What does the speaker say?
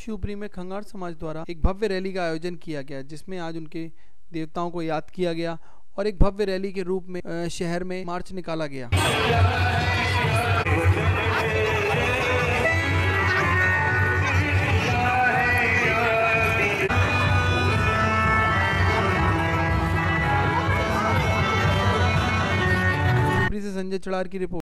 शिवपुरी में खंगार समाज द्वारा एक भव्य रैली का आयोजन किया गया, जिसमें आज उनके देवताओं को याद किया गया और एक भव्य रैली के रूप में शहर में मार्च निकाला गया। शिवपुरी से संजय चड़ार की रिपोर्ट।